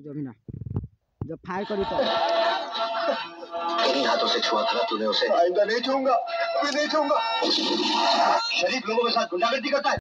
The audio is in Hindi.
जो भी ना जब फायर करी तो तेरी हाथों से छुआ था तूने उसे। आइंदा नहीं छूऊंगा, अभी नहीं छूऊंगा। शरीफ लोगों के साथ गुंडागर्दी करता है।